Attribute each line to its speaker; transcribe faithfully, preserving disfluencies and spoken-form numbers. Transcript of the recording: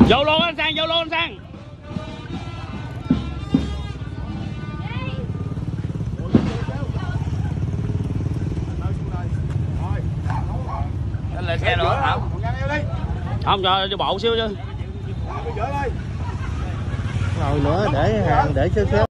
Speaker 1: Vô luôn anh Sang, vô luôn anh Sang.
Speaker 2: Anh lại xe nữa hả?
Speaker 1: Không, cho bộ xíu chứ.
Speaker 3: Ngồi nữa để hàng để xíu xíu.